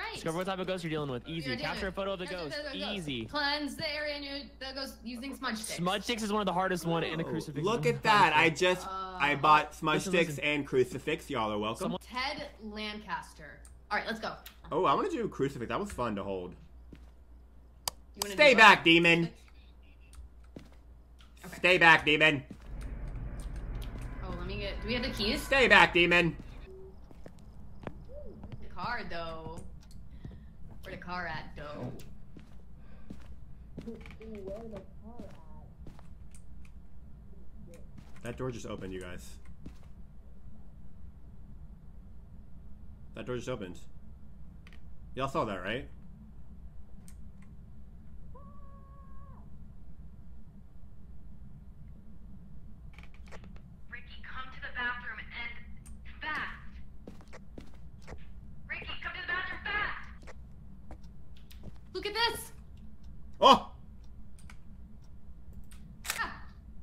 right. Discover what type of ghost you're dealing with. Easy. Capture a photo of the ghost. Easy. Cleanse the area near the ghost using smudge sticks. Smudge sticks is one of the hardest one, and a crucifix. Look at that. I bought smudge sticks and crucifix. Y'all are welcome. Ted Lancaster. All right, let's go. Oh, I want to do a crucifix. That was fun to hold. Stay back, demon. Okay. Stay back, demon. Oh, let me get... Do we have the keys? Stay back, demon. The car, though. Where the car at, though? That door just opened, you guys. That door just opened. Y'all saw that, right? Ricky, come to the bathroom and fast. Ricky, come to the bathroom fast. Look at this. Oh! Ah.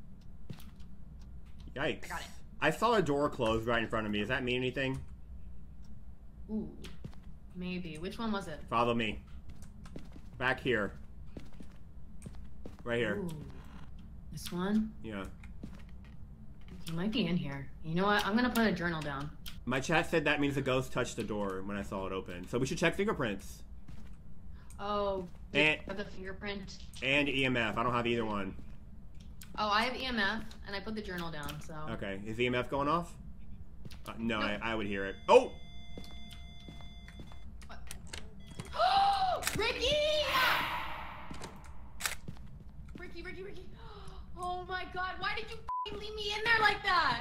Yikes. I got it. I saw a door close right in front of me. Does that mean anything? Ooh. Maybe. Which one was it? Follow me. Back here. Right here. Ooh. This one? Yeah. He might be in here. You know what? I'm gonna put a journal down. My chat said that means the ghost touched the door when I saw it open. So we should check fingerprints. Oh, And the fingerprint. and EMF. I don't have either one. Oh, I have EMF, and I put the journal down, so. Okay. Is EMF going off? No, Nope. I would hear it. Oh! Ricky! Ricky! Oh my god, why did you f***ing leave me in there like that?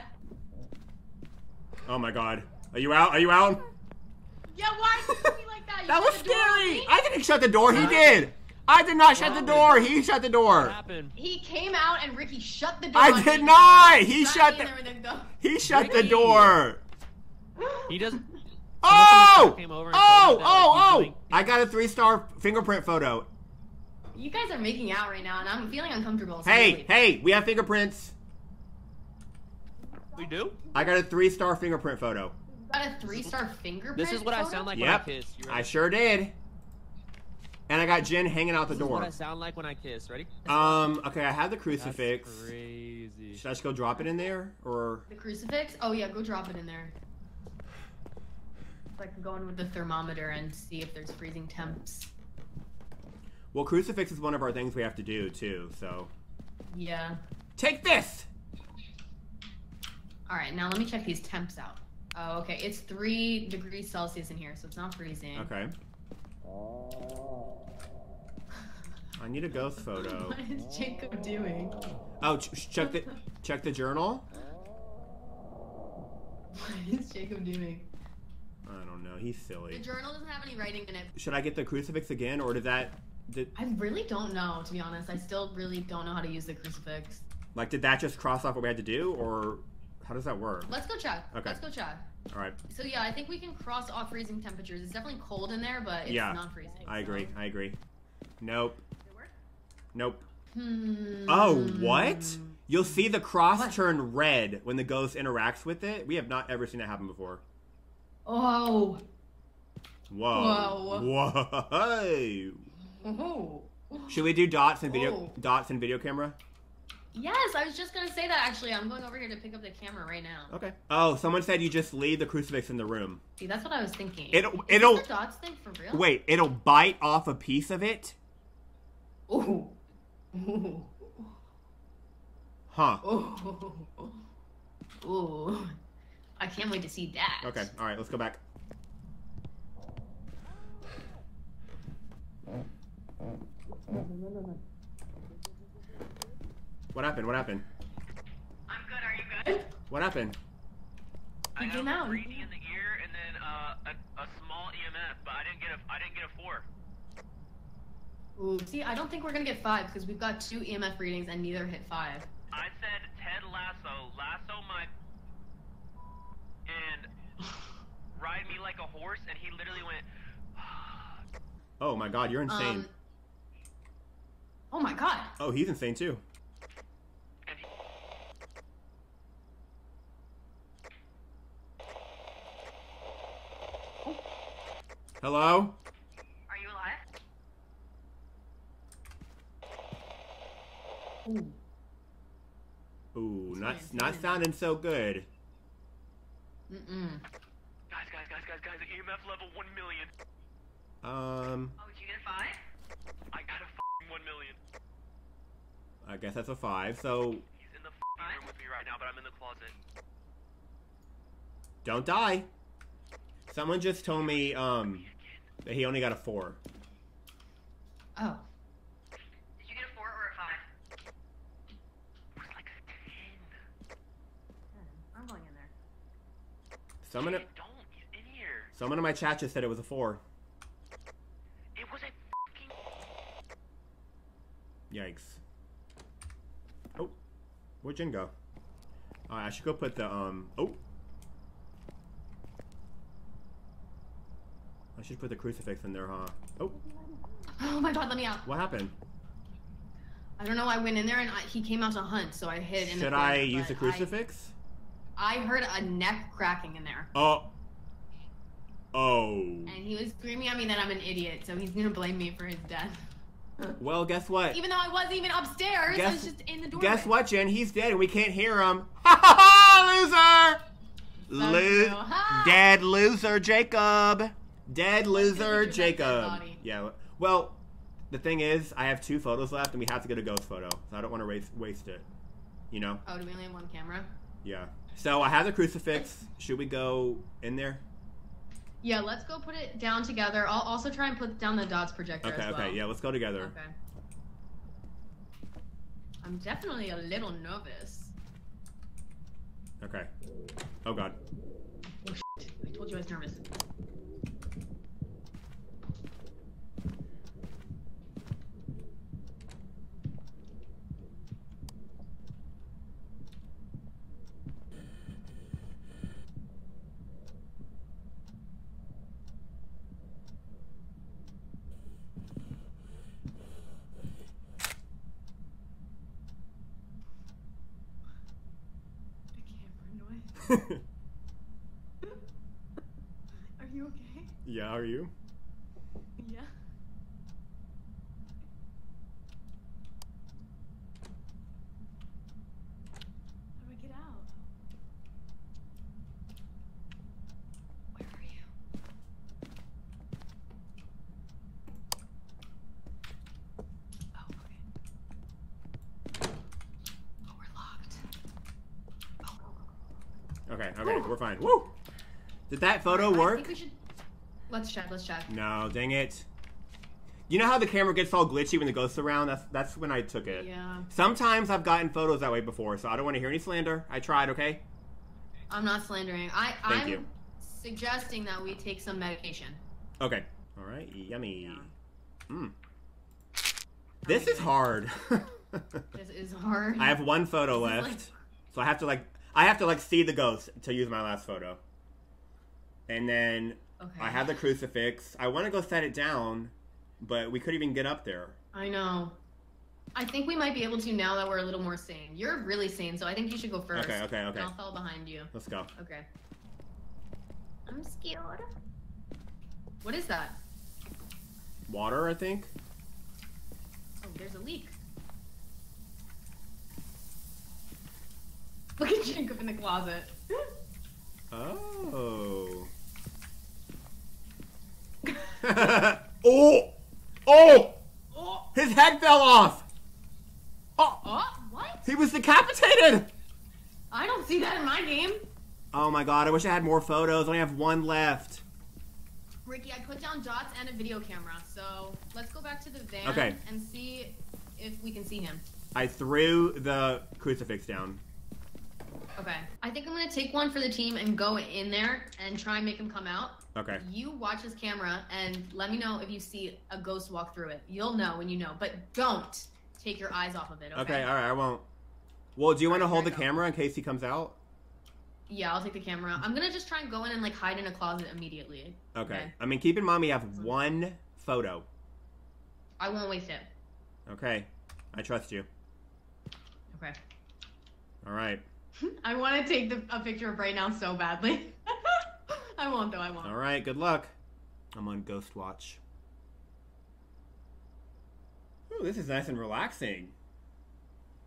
Oh my god. Are you out? Are you out? Yeah, why did you leave me like that? You That shut was the door on scary! me? I didn't shut the door, he did! I did not shut the door, he shut the What door! happened? He came out and Ricky shut the door I on did me. not! He Sat shut me the in there with the- he shut the Ricky. door! He doesn't. Oh! Came over and told me that, like, he's doing- I got a 3-star fingerprint photo. You guys are making out right now, and I'm feeling uncomfortable. So Hey, we have fingerprints. We do? I got a 3-star fingerprint photo. Got a 3-star fingerprint. This is what I photo? sound like Yep, when I kiss. You I ready? sure did. And I got Jen hanging out the This is what door. I sound like when I kiss. Ready? Okay, I have the That's crucifix. crazy. Should I just go drop it in there, or? The crucifix? Oh yeah, go drop it in there. So I can go in with the thermometer and see if there's freezing temps. Well, crucifix is one of our things we have to do too. So Yeah. take this. All right, now let me check these temps out. Oh, okay. It's 3 degrees Celsius in here, so it's not freezing. Okay. I need a ghost photo. What is Jacob doing? Oh, check the journal. What is Jacob doing? I don't know. He's The silly. journal doesn't have any writing in it. Should I get the crucifix again, or did that? I really don't know, to be honest. I still really don't know how to use the crucifix. Like, did that just cross off what we had to do, or how does that work? Let's go check. Okay. Let's go check. All right. So yeah, I think we can cross off freezing temperatures. It's definitely cold in there, but it's Yeah, not freezing. I agree. I agree. Nope. Does it work? Nope. Hmm. Oh, what? You'll see the cross What? turn red when the ghost interacts with it. We have not ever seen that happen before. Oh. Whoa. Whoa. Whoa. Oh. Should we do dots and Oh. video camera? Yes, I was just gonna say that actually. I'm going over here to pick up the camera right now. Okay. Oh, someone said you just leave the crucifix in the room. See, that's what I was thinking. It'll Is this the dots thing for real? wait, it'll bite off a piece of it? Ooh. Ooh. Huh. Ooh. Ooh. I can't wait to see that. Okay. All right, let's go back. What happened? What happened? I'm good. Are you good? What happened? I You have came out. 3D in the ear and then a small EMF, but I didn't get a 4. Ooh. See, I don't think we're gonna get 5 because we've got 2 EMF readings and neither hit 5. I said Ted lasso my and ride me like a horse, and he literally went. Oh my god, you're insane. Oh my god. Oh, he's insane too. And he, Hello? Ooh. Ooh, not sounding so good. Guys, EMF level 1 million. Um, Oh, did you get a 5? I got a f***ing 1 million. I guess that's a 5. So He's in the f***ing room with me right now, but I'm in the closet. don't die. Someone just told me that he only got a 4. Oh. Did you get a 4 or a 5? It was like a 10. I'm going in there. Someone He's in here. in my chat just said it was a 4. It was a f***ing... Yikes. Oh, where'd Jin go? I should go put the oh. I should put the crucifix in there, huh? Oh. Oh my god, let me out. What happened? I don't know, I went in there and he came out to hunt, so I hid in the Should corner, I use but the crucifix? I heard a neck cracking in there. Oh. Oh. And he was screaming at me that I'm an idiot, so he's gonna blame me for his death. Well, guess what? Even though I wasn't even upstairs, I was just in the doorway. Guess what, Jen? He's dead and we can't hear him. Ha ha ha! Loser! Dead loser Jacob! Dead loser Jacob! Yeah, well, the thing is, I have 2 photos left and we have to get a ghost photo. So I don't want to waste it. You know? Oh, do we only have 1 camera? Yeah. So I have the crucifix. Should we go in there? Yeah, let's go put it down together. I'll also try and put down the dots projector as well. Okay, yeah, let's go together. Okay. I'm definitely a little nervous. Okay. Oh god. Oh shit, I told you I was nervous. Are you okay? Yeah, are you? Yeah. How do I get out? Where are you? Oh, okay. Oh, we're locked. Okay, we're fine. Woo! Did that photo work? I think we should... Let's check. No, dang it. You know how the camera gets all glitchy when the ghost's around? That's when I took it. Yeah. Sometimes I've gotten photos that way before, so I don't want to hear any slander. I tried, okay? I'm not slandering. Thank you. Suggesting that we take some medication. Okay. All right. Yummy. Yeah. This is hard. This is hard. I have 1 photo left, so I have to see the ghost to use my last photo. And then I have the crucifix. I want to go set it down, but we couldn't even get up there. I know. I think we might be able to now that we're a little more sane. You're really sane, so I think you should go first. Okay. And I'll follow behind you. Let's go. Okay. I'm scared. What is that? Water, I think. Oh, there's a leak. Look at Jacob in the closet. Oh. Oh! His head fell off! Oh! What? He was decapitated! I don't see that in my game. Oh my god, I wish I had more photos. I only have 1 left. Ricky, I put down dots and a video camera, so let's go back to the van and see if we can see him. I threw the crucifix down. Okay. I think I'm gonna take one for the team and go in there and try and make him come out. Okay. You watch his camera and let me know if you see a ghost walk through it. You'll know when you know, but don't take your eyes off of it, okay? Okay, alright, I won't. Well, do you want to hold the camera in case he comes out? Yeah, I'll take the camera. I'm gonna just try and go in and like hide in a closet immediately. Okay. I mean, keep in mind we have 1 photo. I won't waste it. Okay. I trust you. Okay. Alright. I want to take a picture of right now so badly. I won't though, I won't. Alright, good luck. I'm on Ghost Watch. Ooh, this is nice and relaxing.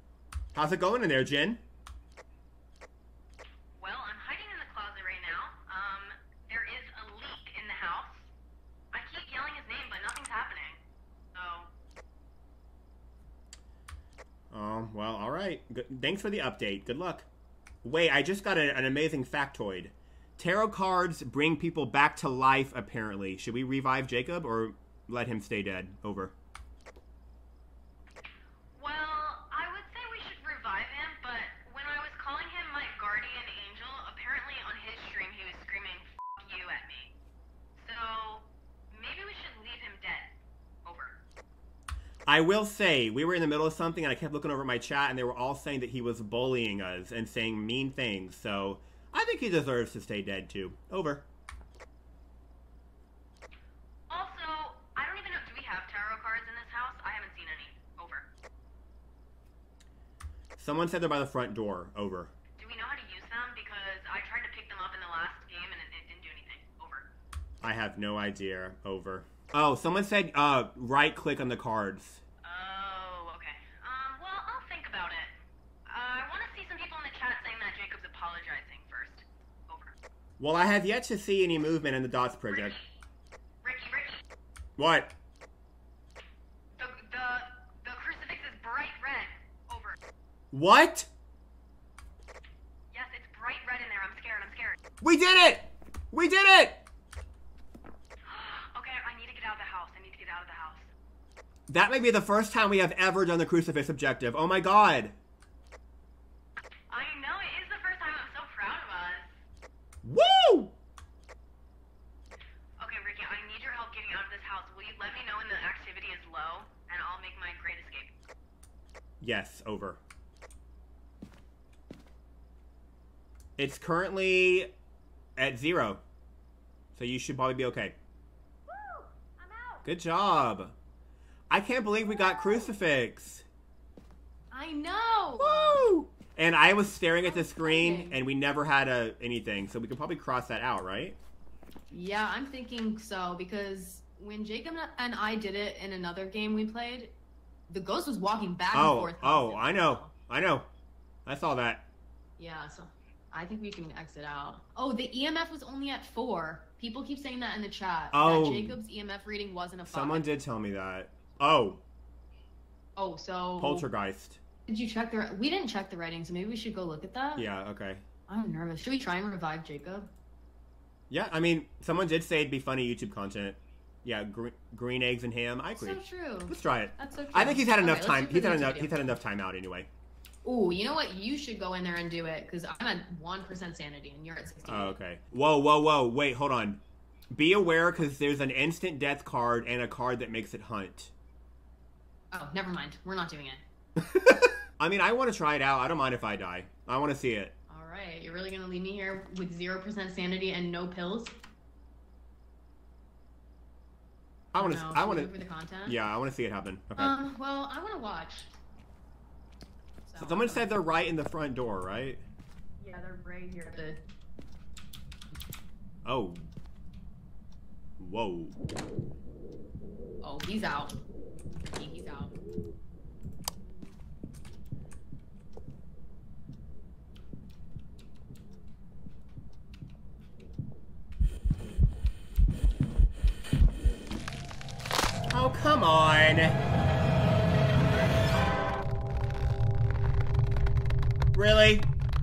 How's it going in there, Jen? Well, I'm hiding in the closet right now. There is a leak in the house. I keep yelling his name, but nothing's happening. So... Oh, well, alright. Thanks for the update. Good luck. Wait, I just got an amazing factoid. Tarot cards bring people back to life, apparently. Should we revive Jacob or let him stay dead? Over. Well, I would say we should revive him, but when I was calling him my guardian angel, apparently on his stream he was screaming, "F you" at me. So, maybe we should leave him dead. Over. I will say, we were in the middle of something and I kept looking over my chat and they were all saying that he was bullying us and saying mean things, so I think he deserves to stay dead too. Over. Also, I don't even know, do we have tarot cards in this house? I haven't seen any. Over. Someone said they're by the front door. Over. Do we know how to use them? Because I tried to pick them up in the last game and it didn't do anything. Over. I have no idea. Over. Oh, someone said right click on the cards. Oh, okay. Well, I'll think about it. I want to see some people in the chat saying that Jacob's apologizing first. Over. Well, I have yet to see any movement in the Dots project. Ricky. What? The crucifix is bright red. Over. What? Yes, it's bright red in there. I'm scared. We did it! We did it! Okay, I need to get out of the house. That may be the first time we have ever done the crucifix objective. Oh my god. I know, it is the first time. I'm so proud of us. Woo! Okay, Ricky, I need your help getting out of this house. Will you let me know when the activity is low, and I'll make my great escape? Yes, over. It's currently at 0. So you should probably be okay. Woo! I'm out! Good job. I can't believe we got crucifix. I know! Woo! And I was staring at the screen, and we never had anything, so we could probably cross that out, right? Yeah, I'm thinking so, because when Jacob and I did it in another game we played, the ghost was walking back and forth. I know. I saw that. Yeah, so I think we can exit out. Oh, the EMF was only at 4. People keep saying that in the chat. Oh. That Jacob's EMF reading wasn't a 5. Someone did tell me that. Oh. Oh, so... Poltergeist. Did you check the... We didn't check the writing, so maybe we should go look at that? Yeah, okay. I'm nervous. Should we try and revive Jacob? Yeah, I mean, someone did say it'd be funny YouTube content. Yeah, green eggs and ham. I agree. That's so true. Let's try it. That's so true. I think he's had enough Okay, time. let's do it for the He's had enough time out anyway. Ooh, you know what? You should go in there and do it, because I'm at 1% sanity, and you're at 60. Oh, okay. Whoa. Wait, hold on. Be aware, because there's an instant death card and a card that makes it hunt. Oh, never mind. We're not doing it. I mean, I want to try it out. I don't mind if I die. I want to see it. All right. You're really going to leave me here with 0% sanity and no pills? I want to for the content. Yeah, I want to see it happen. Okay. Well, I want to watch. So someone said they're right in the front door, right? Yeah, they're right here. Oh. Whoa. Oh, he's out. He's out. Oh, come on. Really?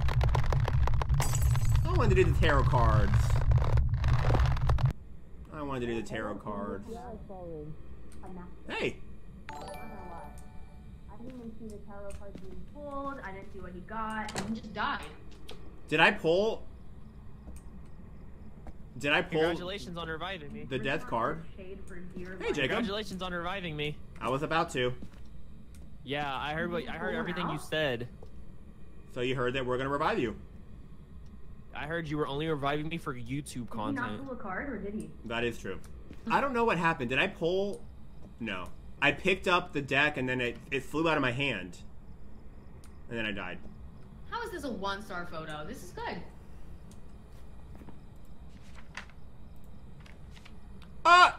I wanted to do the tarot cards. I wanted to do the tarot cards. Hey. I didn't even see the tarot cards being pulled. I didn't see what he got. And he just died. Did I pull? Congratulations on reviving me. The death card? Hey, Jacob. Congratulations on reviving me. I was about to. Yeah, I heard everything you said. So you heard that we're gonna revive you. I heard you were only reviving me for YouTube content. Did he not pull a card, or did he? That is true. I don't know what happened. Did I pull? No. I picked up the deck and then it flew out of my hand. And then I died. How is this a 1-star photo? This is good. Ah!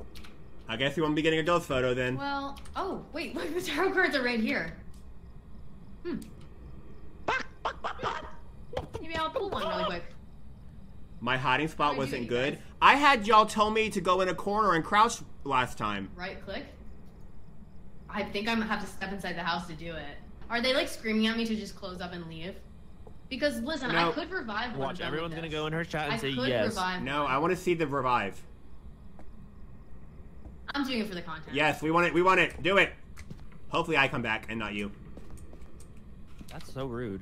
I guess you won't be getting a ghost photo then. Well, oh, wait, look, the tarot cards are right here. Maybe I'll pull one really quick. My hiding spot How did you wasn't do, good. guys? I had y'all tell me to go in a corner and crouch last time. Right click. I think I'm gonna have to step inside the house to do it. Are they like screaming at me to just close up and leave? Because listen, No. I could revive one Watch, of them everyone's with gonna this. go in her chat I and say could yes. revive No, one. I want to see the revive. I'm doing it for the content. Yes, we want it. We want it. Do it. Hopefully I come back and not you. That's so rude.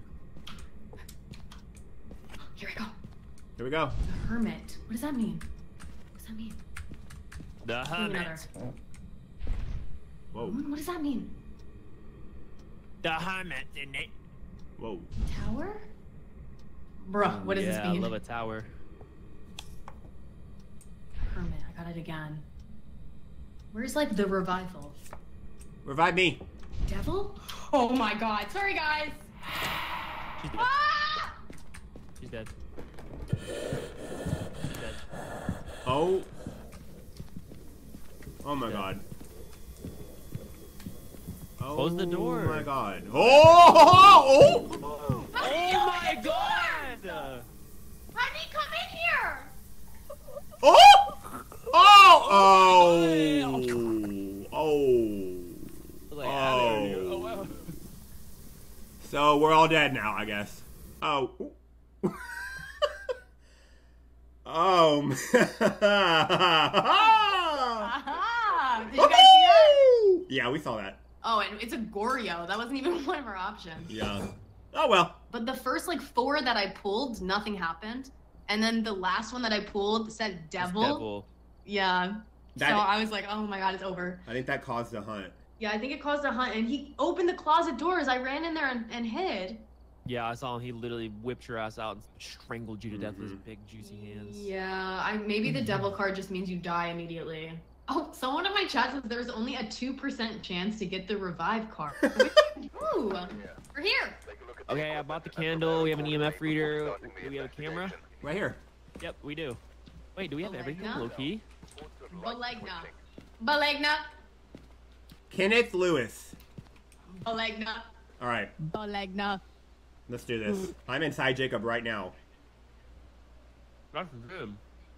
Here we go. Here we go. The hermit. What does that mean? What does that mean? The Give me another. hermit. Whoa. What does that mean? The hermit, isn't it? Whoa. Tower? Bruh, what does this Yeah, mean? I love a tower. Hermit. I got it again. Where's like the revival? Revive me. Devil? Oh my god. Sorry, guys. She's dead. Ah! She's dead. She's dead. Oh. Oh my Yeah. god. Oh Close the door. my god. Oh! Oh! Oh my god! Honey, come in here! Oh! Oh! Oh! Oh! Like, out of here. Oh. Oh, wow. So we're all dead now, I guess. Oh. Oh. Aha! Did you guys see that? Yeah, we saw that. Oh, and it's a Goryo. That wasn't even one of our options. Yeah. Oh well. But the first like 4 that I pulled, nothing happened. And then the last one that I pulled said It's devil. devil. Yeah. That- So I was like, oh my god, it's over. I think that caused a hunt. Yeah, I think it caused a hunt. And he opened the closet doors. I ran in there and hid. Yeah, I saw him. He literally whipped your ass out and strangled you to death with his Mhm. big juicy hands. Yeah, maybe the devil card just means you die immediately. Oh, someone in my chat says there's only a 2% chance to get the revive card. Ooh, we're here. Okay, I bought the candle. We have an EMF reader. Do we have a camera? Right here. Yep, we do. Wait, do we have everything Olegna? low key? Balegna. Balegna. Kenneth Lewis. Balegna. All right, Balegna. let's do this. I'm inside Jacob right now. Not from him.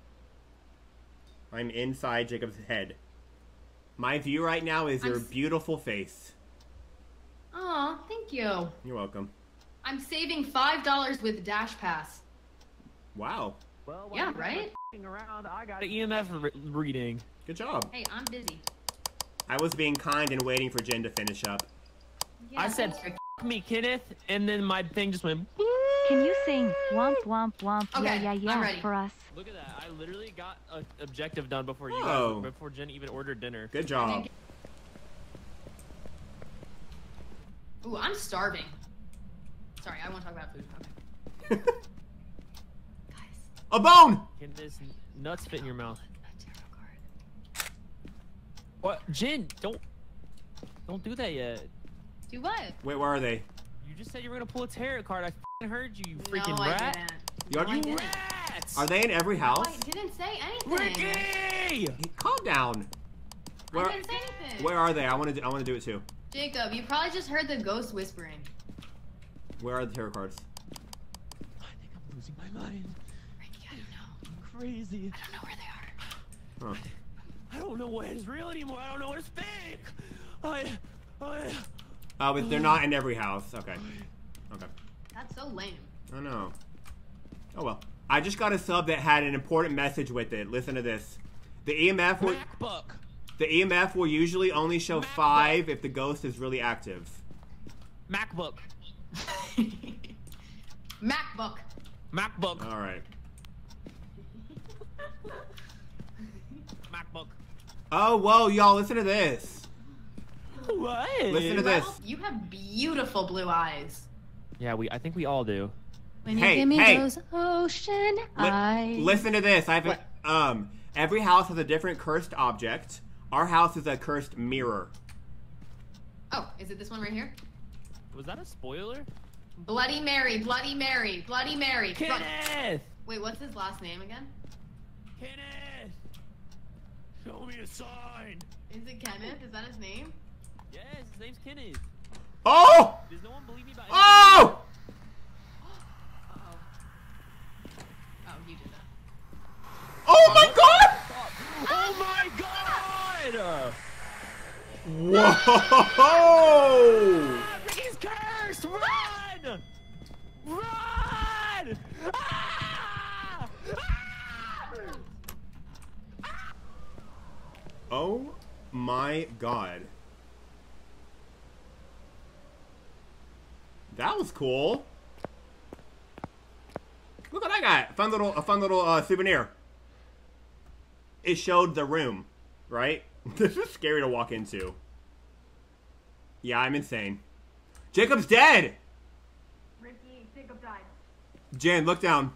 I'm inside Jacob's head. My view right now is your beautiful face. Aw, thank you. You're welcome. I'm saving $5 with Dash Pass. Wow. Well, Yeah, right? Around, I got an EMF reading. Good job. Hey, I'm busy. I was being kind and waiting for Jen to finish up. Yeah, I said, thanks, Rick. "F me, Kenneth," and then my thing just went. Can you sing womp womp womp Okay, yeah yeah I'm yeah ready. for us? Look at that! I literally got an objective done before you Oh. guys, before Jen even ordered dinner. Good job. Ooh, I'm starving. Sorry, I won't talk about food. Okay. Guys, A bone! Can this nuts fit in your mouth? a tarot card. What, Jen? Don't do that yet. Do what? Wait, where are they? You just said you were gonna pull a tarot card. I f***ing heard you, you freaking no, I rat. didn't. You No, I didn't. Rats! Are they in every No, house? I didn't say anything. Ricky! Hey, calm down. Where, I didn't say anything. where are they? I want to do it too. Jacob, you probably just heard the ghost whispering. Where are the tarot cards? I think I'm losing my mind. Ricky, I don't know. I'm crazy. I don't know where they are. Huh. I don't know what is real anymore. I don't know what is fake. I Oh, but they're not in every house. Okay. Okay. That's so lame. I know. Oh well. I just got a sub that had an important message with it. Listen to this. The EMF will, MacBook. the EMF will usually only show 5 if the ghost is really active. MacBook. MacBook. MacBook. All right. MacBook. Oh, whoa, y'all, listen to this. What? Listen to this. Ralph, you have beautiful blue eyes. Yeah, I think we all do. When Hey, you give me hey. those ocean eyes. Listen to this. I have What? every house has a different cursed object. Our house is a cursed mirror. Oh, is it this one right here? Was that a spoiler? Bloody Mary, Bloody Mary, Bloody Mary. Run. Kenneth! Wait, what's his last name again? Kenneth! Show me a sign! Is it Kenneth? Is that his name? Yes, his name's Kenneth. Oh! Does no one believe me about Oh! Uh-oh. Oh, you did that. Oh my god! Oh my god! Whoa! Ricky's cursed! Run! Run! Ah! Ah! Oh my god. That was cool. Look what I got. A fun little souvenir. It showed the room, right? This is scary to walk into. Yeah, I'm insane. Jacob's dead! Ricky, Jacob died. Jen, look down.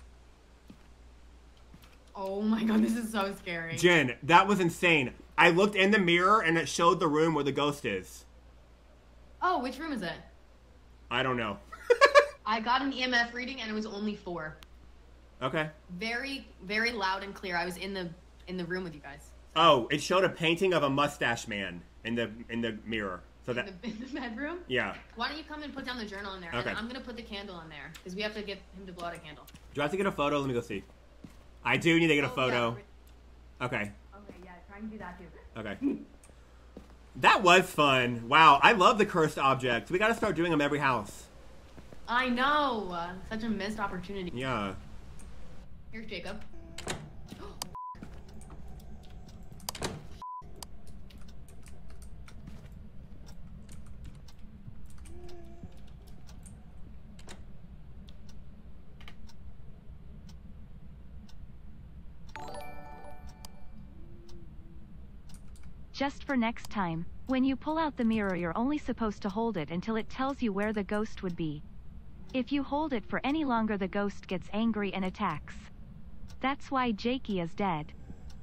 Oh my god, this is so scary. Jen, that was insane. I looked in the mirror and it showed the room where the ghost is. Oh, which room is it? I don't know. I got an EMF reading and it was only 4. Okay. Very, very loud and clear. I was in the room with you guys. Oh, it showed a painting of a mustache man in the mirror. So that In the bedroom? yeah. Why don't you come and put down the journal in there? Okay. And I'm gonna put the candle in there because we have to get him to blow out a candle. Do I have to get a photo? Let me go see. I do need to get a Oh, photo. yeah. Okay. Okay, yeah, try and do that too. Okay. That was fun. Wow, I love the cursed objects. We gotta start doing them every house. I know. Such a missed opportunity. Yeah. Here's Jacob. Just for next time, when you pull out the mirror you're only supposed to hold it until it tells you where the ghost would be. If you hold it for any longer the ghost gets angry and attacks. That's why Jakey is dead.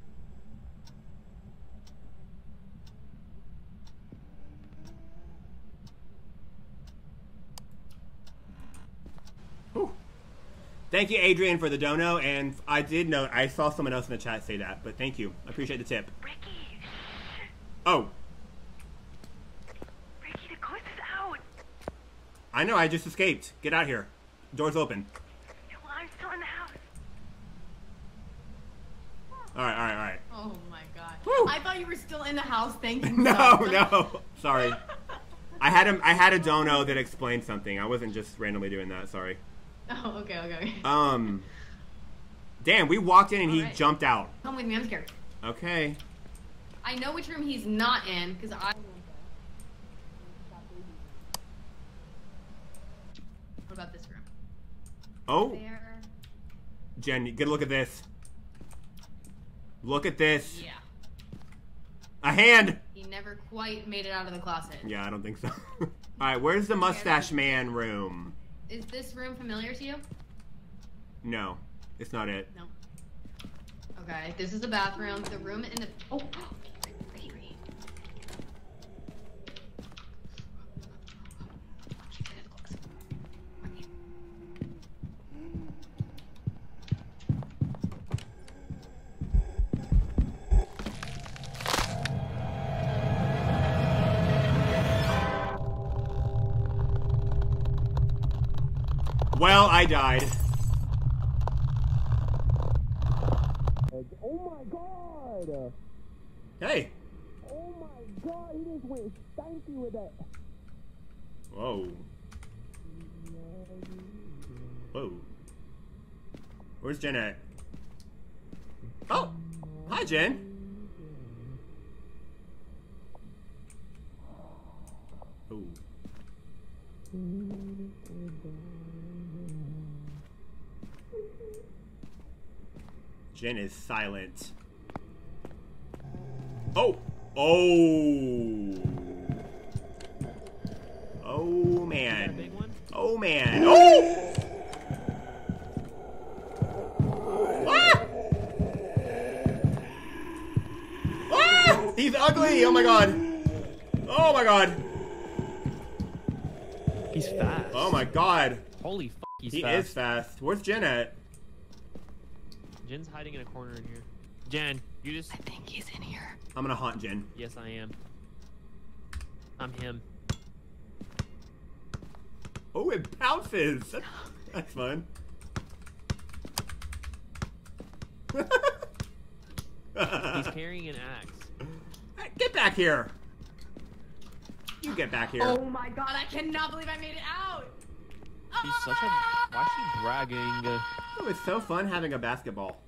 Whew. Thank you, Adrian, for the dono, and I did know I saw someone else in the chat say that, but thank you. I appreciate the tip. Ricky, Oh, Ricky, the ghost is out. I know. I just escaped. Get out here. Door's open. Well, I'm still in the house. All right, all right, all right. Oh my god. Woo. I thought you were still in the house thinking No, stuff. no. Sorry. I had a dono that explained something. I wasn't just randomly doing that. Sorry. Oh, okay. Damn, we walked in and he All right. jumped out. Come with me, I'm scared. Okay. I know which room he's not in, because I... What about this room? Oh, There. Jen, get a look at this. Look at this. Yeah. A hand. He never quite made it out of the closet. Yeah, I don't think so. All right, where's the mustache man room? Is this room familiar to you? No, it's not it. No. Okay, this is the bathroom. The room in the... Oh! Ricky. Well, I died. Oh my god! Hey. Oh my god, he just went stanky with that. Whoa. Whoa. Where's Jen at? Oh! Hi, Jen. Ooh. Jen is silent. Oh! Oh! Oh, man. Big one? Oh, man. Oh! Ah! Ah! He's ugly! Oh, my God. Oh, my God. He's fast. Oh, my God. Holy f***, he's He fast. is fast. Where's Jen at? Jen's hiding in a corner in here. Jen, you just... I think he's in here. I'm gonna haunt Jen. Yes, I am. I'm him. Oh, it bounces. That's fun. He's carrying an axe. Hey, get back here. You get back here. Oh my god, I cannot believe I made it out! She's such a. Why is she bragging? It was so fun having a basketball.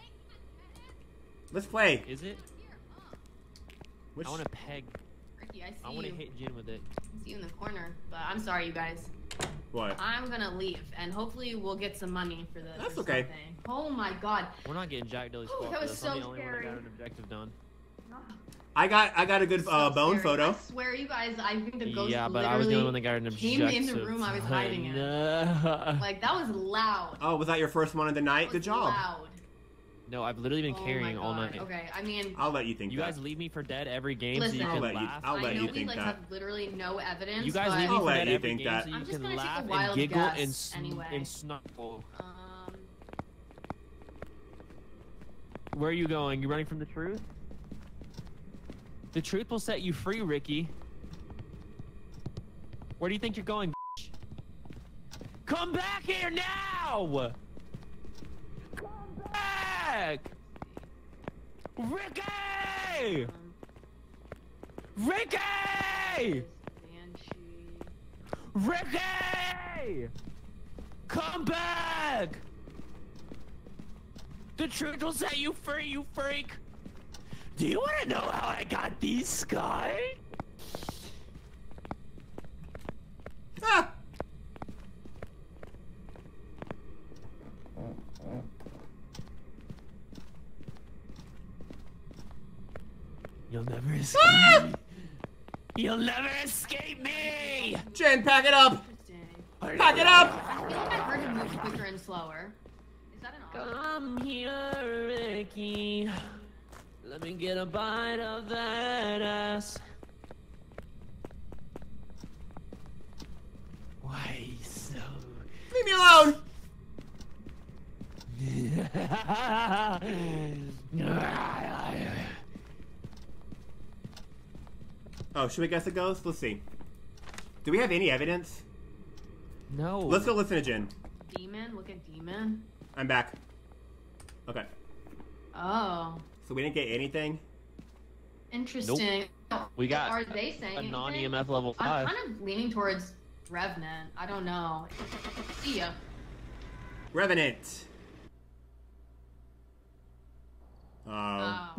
Let's play. Is it? Which... I want to peg. Ricky, I see I want to you. hit Jin with it. I see you in the corner. But I'm sorry, you guys. What? I'm gonna leave, and hopefully we'll get some money for this. That's or okay. something. Oh my god. We're not getting Jack Dilly Oh, squad. that for was this. I'm so the only one that scary. got an objective done. I got a good So bone scary. photo. I swear, you guys, I think the ghost Yeah, but I was the only one that got an came objective. in the room I was hiding in. in. Like, that was loud. Oh, was that your first one of the night? That Good was job. Loud. No, I've literally been Oh carrying my all God. night. Okay, I mean, I'll let you think You that. guys leave me for dead every game Listen. so you I'll can let you- laugh. I'll let I know you we think like that. have literally no evidence. You guys but, leave me I'll for let dead you every think game that. so you I'm just can gonna take a laugh and wild giggle guess and, anyway. and snuggle. Um, Where are you going? You running from the truth? The truth will set you free, Ricky. Where do you think you're going, bitch? Come back here now! Come back! Ricky! Ricky! Banshee. Ricky! Come back! The truth will set you free, you freak! Do you want to know how I got these scars? Ah! You'll never escape me. You'll never escape me! Jen, pack it up! Interesting. Pack it up! I feel like I've heard him move quicker and slower. Is that an option? Come here, Ricky. Let me get a bite of that ass. Why so? Leave me alone! Oh, should we guess a ghost? Let's see. Do we have any evidence? No. Let's go listen to Jen. Demon? Look at demon. I'm back. Okay. Oh. So we didn't get anything? Interesting. We got Are they saying a anything? non-EMF level I'm 5. kind of leaning towards Revenant. I don't know. See ya. Revenant. Oh.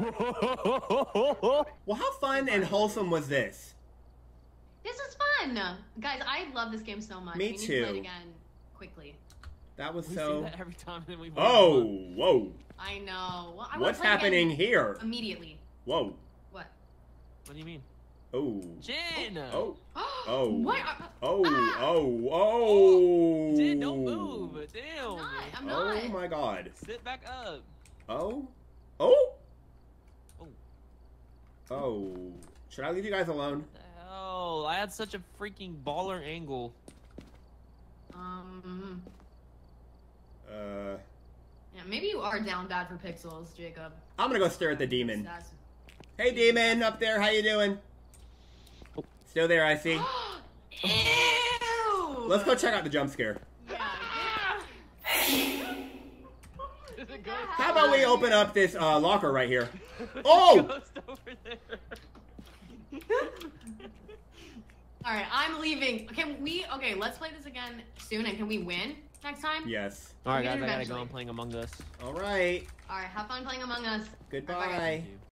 Well, how fun and wholesome was this? This is fun! Guys, I love this game so much. Me we need to too. play it again quickly. That was We so... say that every time and we win. Oh, whoa. I know. Well, I wanna What's play again happening here? Immediately. Whoa. What? What do you mean? Oh. Jin! Oh. Oh. What? Oh. Ah! Oh. Oh. Jin, don't move! Damn! I'm not. Oh my god. Sit back up. Oh. Oh. Oh. Oh. Should I leave you guys alone? What the hell? I had such a freaking baller angle. Yeah, maybe you are down bad for pixels, Jacob. I'm gonna go stare at the demon. That's- Hey, demon, up there. How you doing? Still there, I see. Ew! Let's go check out the jump scare. Yeah. How about we open up this locker right here? Oh! Ghost over there. All right, I'm leaving. Can we? Okay, let's play this again soon. And can we win next time? Yes. Alright We guys, did I gotta go. eventually. I'm playing Among Us. All right. All right, have fun playing Among Us. Goodbye. Bye-bye. Thank you.